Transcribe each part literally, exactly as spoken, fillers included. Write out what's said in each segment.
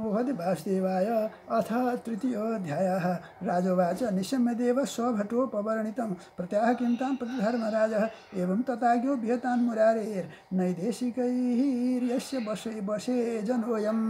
भगवते वासुदेवाय अथ तृतीयोऽध्यायः। राजोवाच निशम्यदेव स्वभटोपवर्णितं प्रत्याह किं तां प्रतिधर्मराजः एवं तथाज्ञो विहतान् मुरारेर्नैदेशिकैर्यस्य वशे वशे जनोऽयम्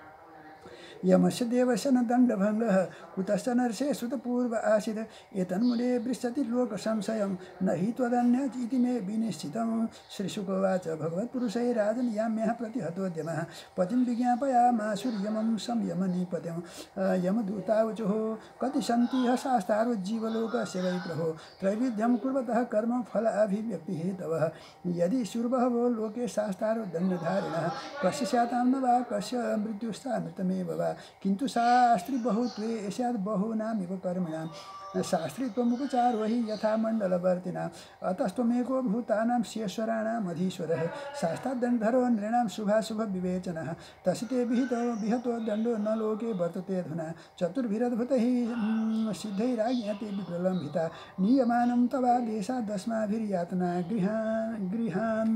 यमस्य देवस्य न दण्डभङ्गः कुतश्च नरसे सुतपूर्व आसीत् एतन्मुले पृच्छति लोकसंशयं न हि त्वदन्यत् इति मे विनिश्चितं। श्रीशुकोवाच भगवत्पुरुषै राजन् याम्यः प्रतिहतोद्यमः पतिं विज्ञापयामाशुर्यमं संयमनिपत्यं यमदूतावचुः कति सन्ति शास्त्रारोज्जीवलोकस्य वै प्रभो त्रैविध्यं कुर्वतः कर्म फलाभिव्यक्तिहेतवः यदि सुरबहवो लोके शास्त्रारो दण्डधारिणः कस्य स्यातां न वा कस्य मृत्युस्तामृतमेव वा किन्तु शास्त्री बहुत्वे स्यात् बहूनामिव कर्मिणां शास्त्रीत्वमुपचारो हि यथा मण्डलवर्तिनाम् अतस्त्वमेको भूतानां शेश्वराणाम् अधीश्वरः शास्त्राद्दण्डधरो नृणां शुभाशुभविवेचनः तस्य ते विहितो विहतो दण्डो न लोके वर्तते अधुना चतुर्भिरद्भुतैः सिद्धैराज्ञाते विप्रलम्बिता नियमानं तवादेशादस्माभिर्यातना गृहान् गृहान्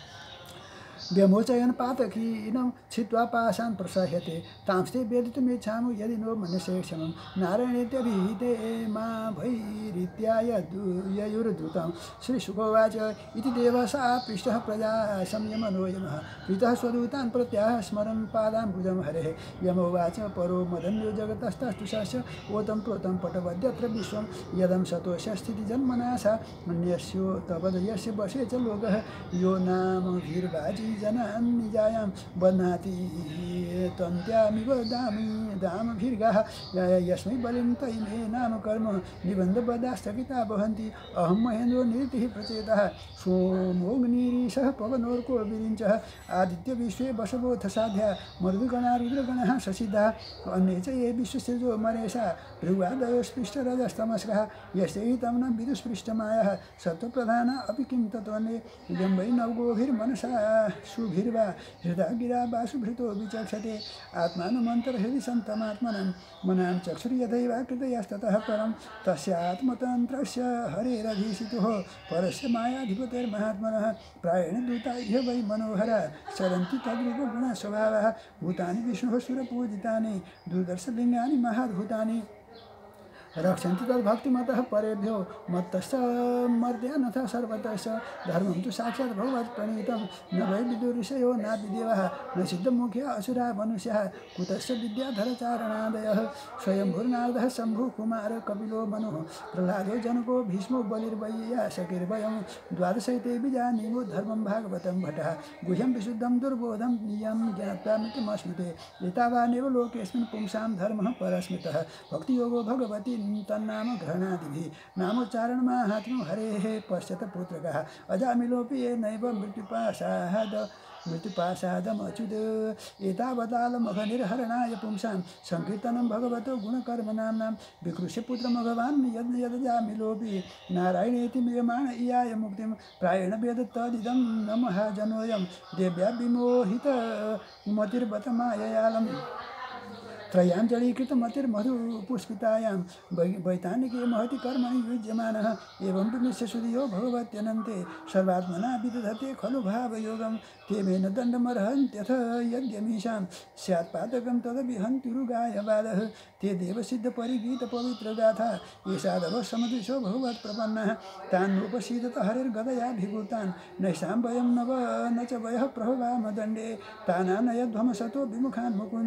व्यमोचयन पातकीनं छित्त्वा पाशान् प्रसह्यते तांस्ते वेदितुमिच्छामि यदि नो मनुष्ये क्षमं नारायणेत्यभिहिते मा भैरित्याय ययुर्धृतं। श्रीशुकोवाच इति देवसा पृष्ठः प्रजा संयमनो यमः प्रीतः स्वदूतान् प्रत्याह स्मरन् पादाम्बुजं हरेः यमोवाच परो मदन्यो जगतस्तस्तुषस्य ओतं प्रोतं पटवद्यत्र विश्वं यदं सतोष स्थितिजन्मनाशा अन्यस्यो तपदयस्य वशे च लोकः यो नाम भीर्वाजी जनान् निजायां बध्नाति तन्त्यामिव दामि दामभिर्गाः यस्मै बलिं तैमे नाम कर्म निबन्धबद्धा स्थगिता भवन्ति अहं महेन्द्रो निरतिः प्रचेतः सोमोऽग्निरीशः पवनोर्को विरिञ्चः आदित्यविश्वे वशवोऽथ साध्या मरुद्गणा रुद्रगणः शशिधा अन्ये च ये विश्वसृजो मरेशा भृगुवादयोस्पृष्टरजस्तमस्कः यस्यैतं न विदुस्पृष्टमायः सत्त्वप्रधाना अपि किं तत्त्वन्ये इदं वै नवगोभिर्मनसा सुभिर्वा हृदा गिरा वासुभृतो विचक्षते आत्मानमन्तर्हृदि सन्तमात्मनं मनां चक्षुर्यथैवा कृतयस्ततः परं तस्यात्मतन्त्रस्य हरेरधीशितुः परस्य मायाधिपतेर्महात्मनः प्रायेण दूता इह वै मनोहरा चरन्ति तद्रूपगुणस्वभावः भूतानि विष्णुः सुरपूजितानि दुर्दर्शलिङ्गानि महाद्भुतानि रक्षन्ति तद्भक्तिमतः परेभ्यो मत्तस्य मर्द्यानथ सर्वतश्च धर्मं तु साक्षात् भगवत्प्रणीतं न वै विदुऋषयो नापि देवः न सिद्धमुख्या असुरा मनुष्यः कुतश्च विद्याधरचारणादयः स्वयंभूर्नारदः शम्भुः कुमार कपिलो मनुः प्रह्लादो जनको भीष्मो बलिर्वैयासकिर्वयं द्वादशैते बीजानीमो धर्मं भागवतं भटः गुह्यं विशुद्धं दुर्बोधं नियं ज्ञात्वा मृत्युमश्नुते एतावानेव लोकेऽस्मिन् पुंसां धर्मः परस्मृतः भक्तियोगो भगवती तन्नाम ग्रहणादिभिः नामोच्चारणमाहात्म्यं हरेः पश्यत पुत्रकः अजामिलोऽपि ये नैव मृत्युपाशाद मृत्युपाशादमच्युत एतावतालमघनिर्हरणाय पुंसां संकीर्तनं भगवतो गुणकर्मनाम्नां विकृष्य पुत्रमभवान् यद् यदजामिलोऽपि नारायणेति म्रियमाण इयाय मुक्तिं प्रायेण वेद तदिदं न महाजनोऽयं देव्या विमोहितमतिर्बत माययालम् त्रयाञ्जलीकृतमतिर्मधुपुष्पितायां वैतानिके महति कर्मणि युज्यमानः एवं विमिश्य सुधियो भगवत्यनन्ते सर्वात्मना विदधते खलु भावयोगं ते मे न दण्डमर्हन्त्यथ यद्यमीशां स्यात्पातकं तदभिहन्त्युरुगायवादः ते देवसिद्धपरिगीतपवित्रगाथा ये साधवः समदृशो भगवत्प्रपन्नः तान्नोपसीदत हरिर्गदयाभिभूतान् नैषां वयं नव न च वयः प्रभवामदण्डे तानानयध्वमसतो विमुखान् मुकुन्द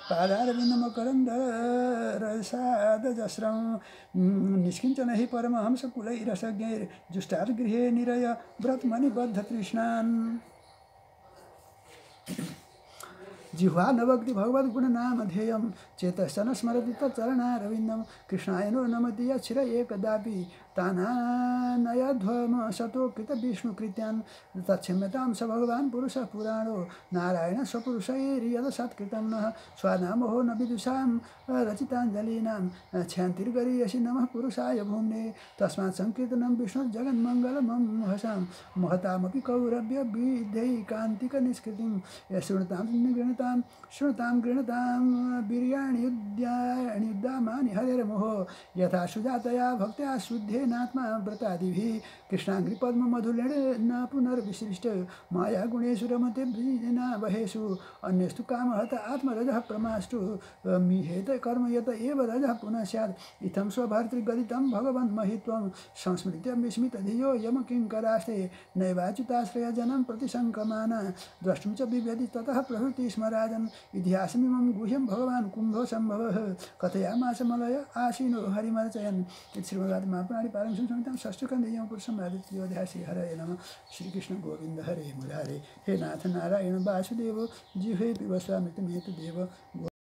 पादारविन्दमकरन्दरसादजस्रं निष्किञ्चन हि परमहंसकुलैरसज्ञैर्जुष्टाद्गृहे निरय व्रतमनिबद्धतृष्णान् जिह्वा नवग्धि भगवद्गुणनामधेयं चेतश्चन स्मरति तच्चरणारविन्दं कृष्णाय नो नमति यच्छिर एकदापि तानानयध्वम सतो कृत विष्णुकृत्यान् तत्क्षम्यतां स भगवान् पुरुषः पुराणो नारायण स्वपुरुषैर्यदसत्कृतं नः स्वानामहो न विदुषां रचिताञ्जलीनां क्षान्तिर्गरीयसि नमः पुरुषाय भूम्ने तस्मात् संकीर्तनं विष्णुर्जगन्मङ्गलमं महसां महतामपि कौरव्य विधैकान्तिकनिष्कृतिं शृणुतां गृणतां शृणुतां गृणतां वीर्याणि युद्धामानि हरेर्मोहो यथा सुजातया भक्त्या शुद्धे नात्मा व्रतादिभिः कृष्णाङ्घ्रि पद्म मधुलेण न पुनर्विसृष्ट माया गुणेषु रमते वृजना वहेषु अन्यस्तु कामहत आत्मरजः प्रमाष्टु मिहेत कर्म यत एव रजः पुनः स्यात् इत्थं स्वभर्तृगदितं भगवन् महित्वं संस्मृत्य विस्मितधियो यमकिङ्करास्ते नैवाच्युताश्रयजनं प्रतिशङ्कमाना द्रष्टुं च बिभ्यति ततः प्रभृति स्म राजन् इतिहासमिमं गुह्यं भगवान् कुम्भो सम्भवः कथयामास मलय आसीनो हरिमर्चयन् इति श्रीमद् महापुराणे पारमहंस संहितां षष्ठस्कन्धे यमपुरुषं राजत्रियोऽध्यायः श्रीहरये नमः श्रीकृष्ण गोविन्द हरे मुरारे हे नाथ नारायण वासुदेव जिह्वे पिबस्वामृतमेतदेव